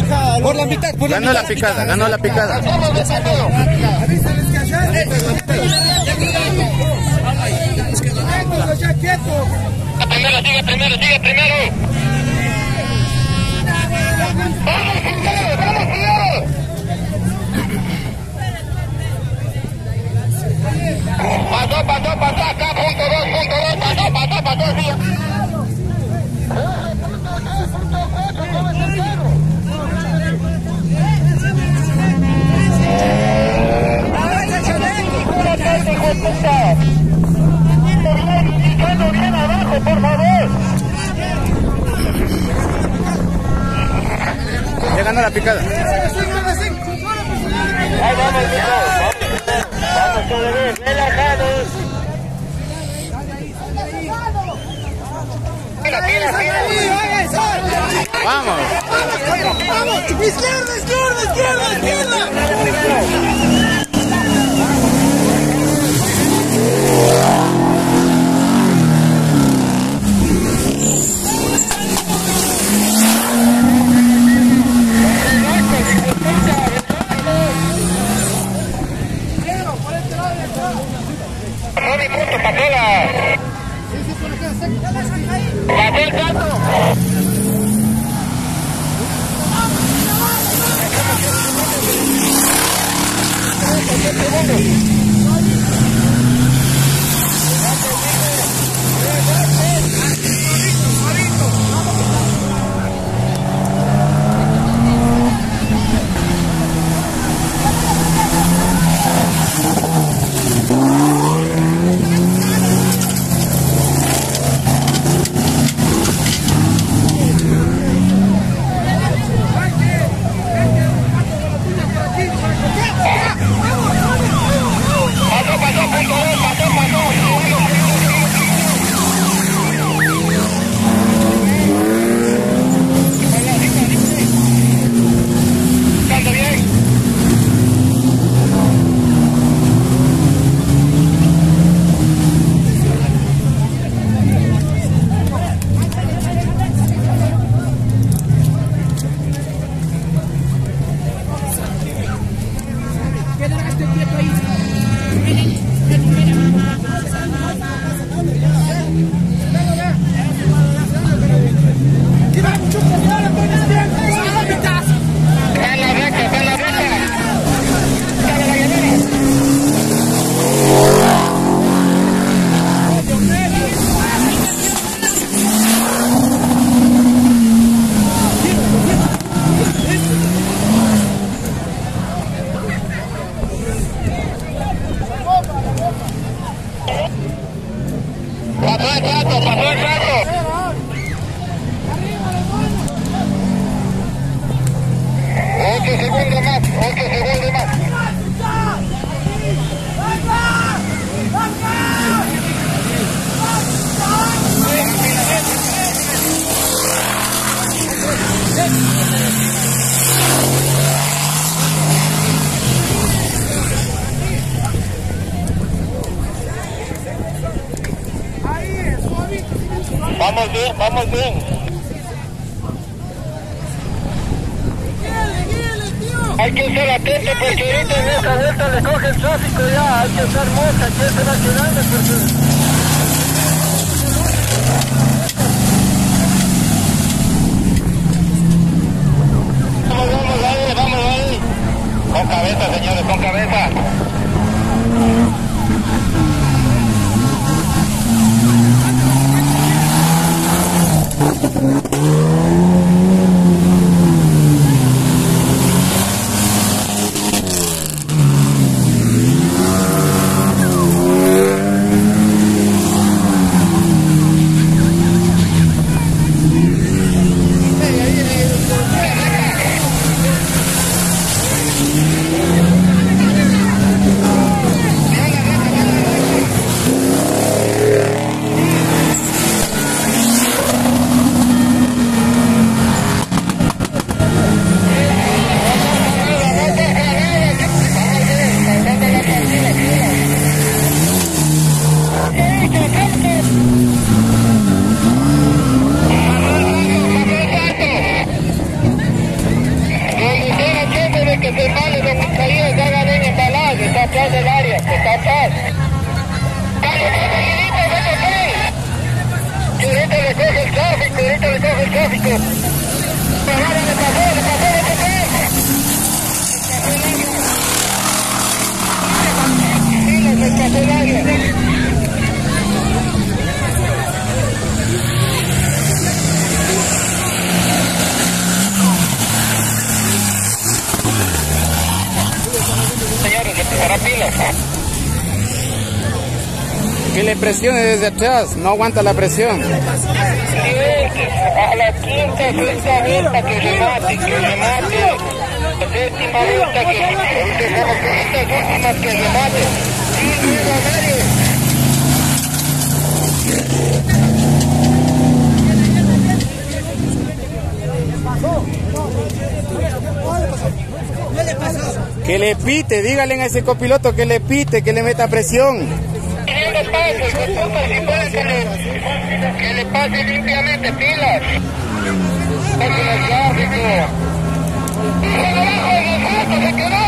Por la mitad, por la mitad. Ganó la picada, ganó la picada. Avísales que allá. Primero, sigue primero. Pasó acá, punto dos, pasó, sí. Bien abajo, por favor. Ya ganó la picada. Ahí vamos, vamos a ver, relajados. Vamos. Vamos, izquierda. Pasó el gato. Pasó el rato. 8 segundos más, 8 segundos más. Vamos bien, vamos bien. Hay que estar atento porque ahorita en esta vuelta le coge el tráfico ya. Hay que estar mosca, hay que estar accionando porque... Vamos ahí. Con cabeza, señores, con cabeza. Que le presione desde atrás, no aguanta la presión. A la quinta, sexta vuelta que remate. La séptima vuelta que remate. Estas últimas que remate. Sin miedo a nadie. Que le pite, dígale a ese copiloto que le pite, que le meta presión. Que le pase limpiamente, pilas. Se quedó,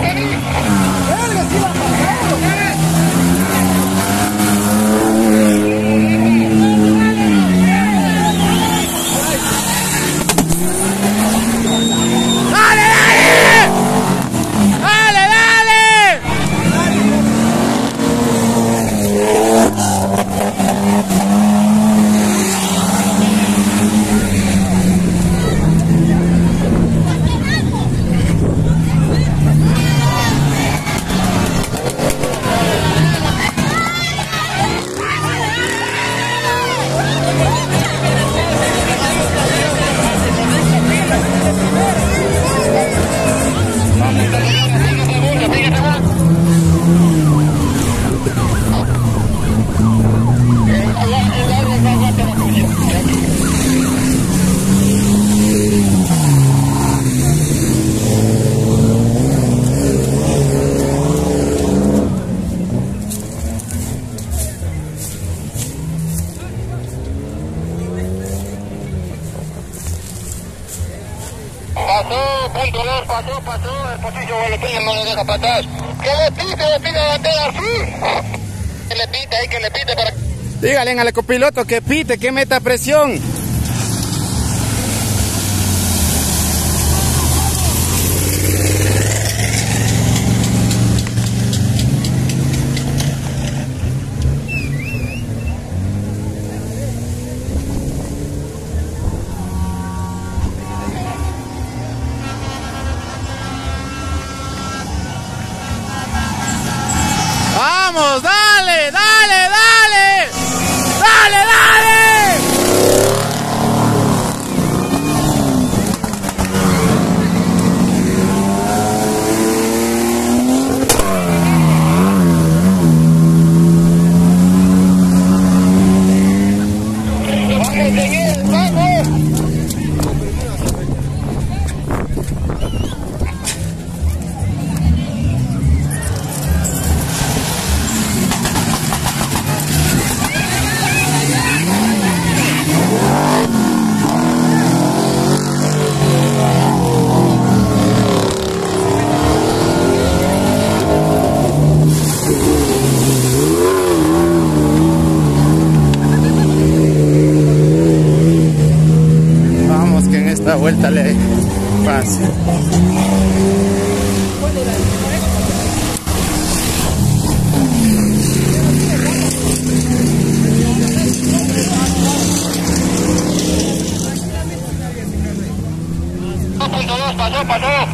pasó, el Posillo Gualepeña no le deja para atrás. Que le pite bandera así. Que le pite para... Dígale al copiloto que pite, que meta presión. ¡Vamos! ¡Dale! ¡Dale! ¡Dale! ¡Dale! ¡Dale! Esta vuelta le pasa. Pasó.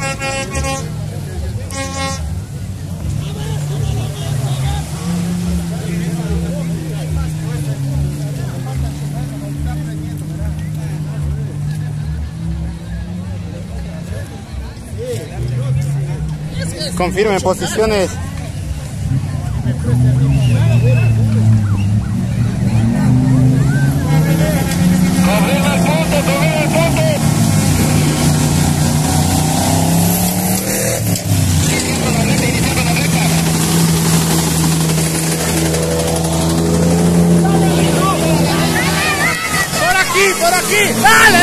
Confirme posiciones. Confirma el punto. Por aquí. ¡Dale!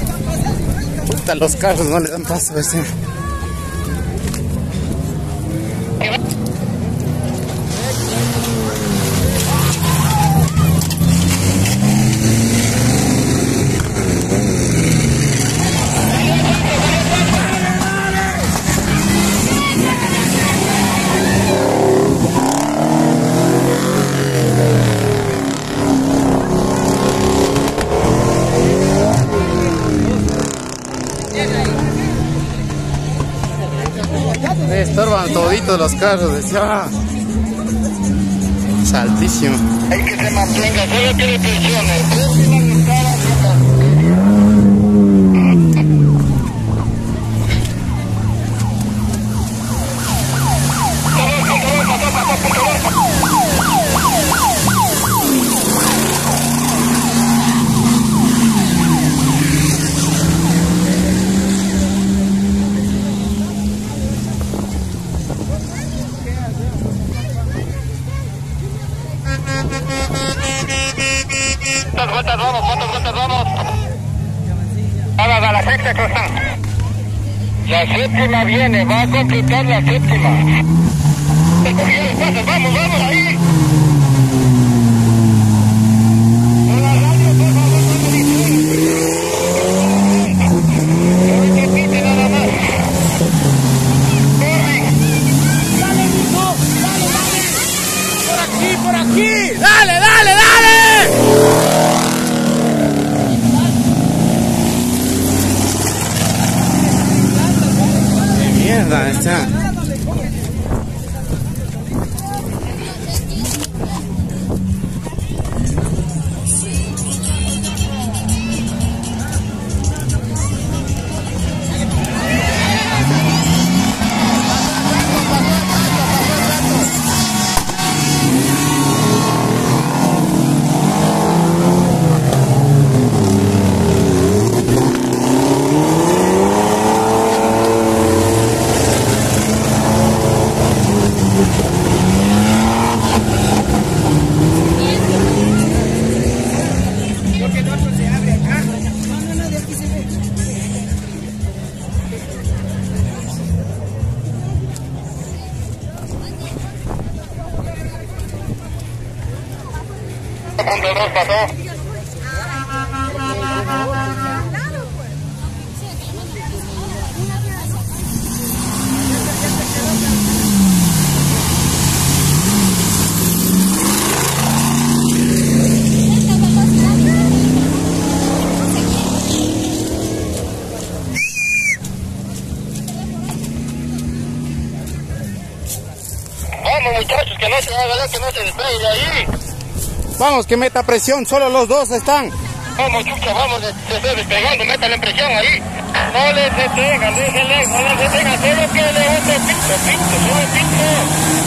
Puta, los carros no le dan paso a ese. toditos los carros, decía. Altísimo. Hay que se mantenga, solo que le presione. ¿Cuántas vueltas vamos? Vamos a la sexta cosa. La séptima viene, va a completar la séptima. Vamos, ahí. A la radio, por favor, no me distraigan. Repite nada más. Corre. Dale, mijo, dale. Por aquí. Dale. Mierda, está. Punto 2 pasó. Vamos muchachos, que no se haga, que no se despegue de ahí. Vamos, que meta presión, solo los dos están. Vamos, chucha, vamos, se está despegando, métale en presión ahí. No les detengan, déjenle, no les detengan, solo que le otro pinto, solo pinto.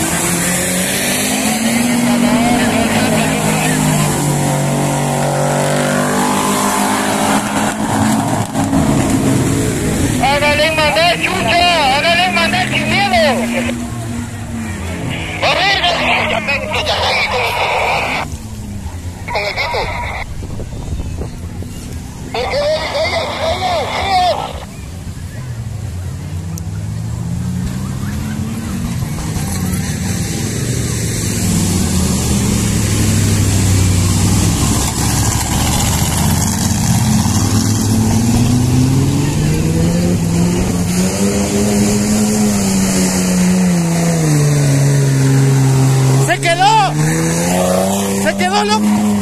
Hágale mandar, chucha, hágale mandar sin miedo. A ver, ya con el equipo. Se quedó, loco.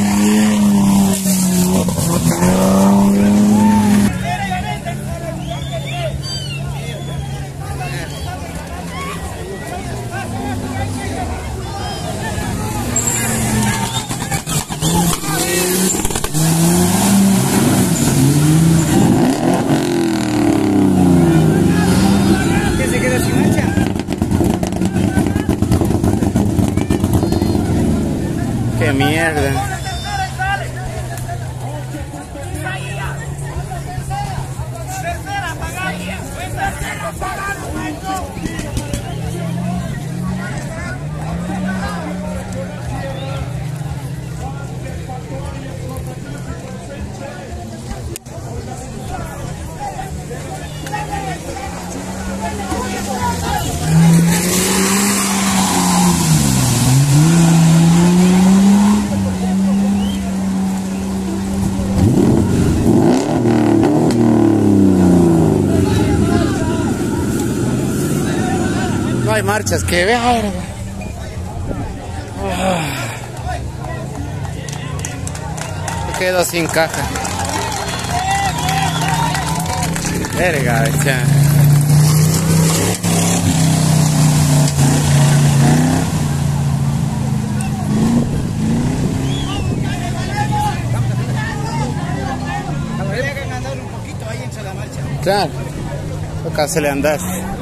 Se quedó sin marcha. Qué mierda. No hay marchas, que vea. Me quedo sin caja. Verga, ya. Claro, acá se le anda.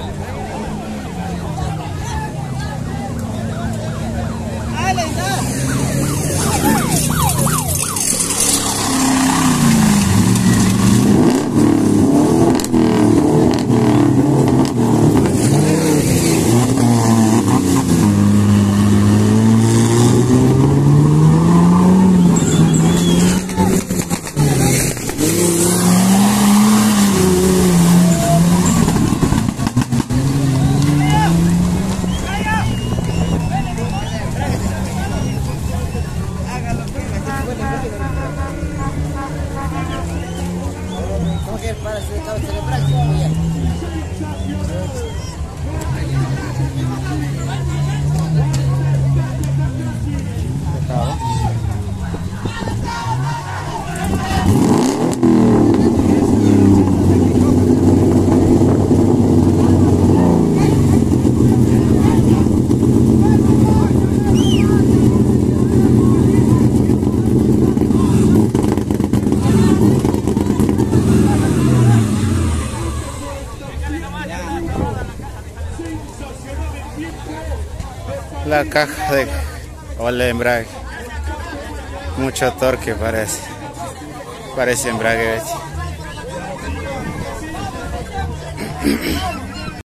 La caja de embrague, mucho torque parece embrague, ¿ves?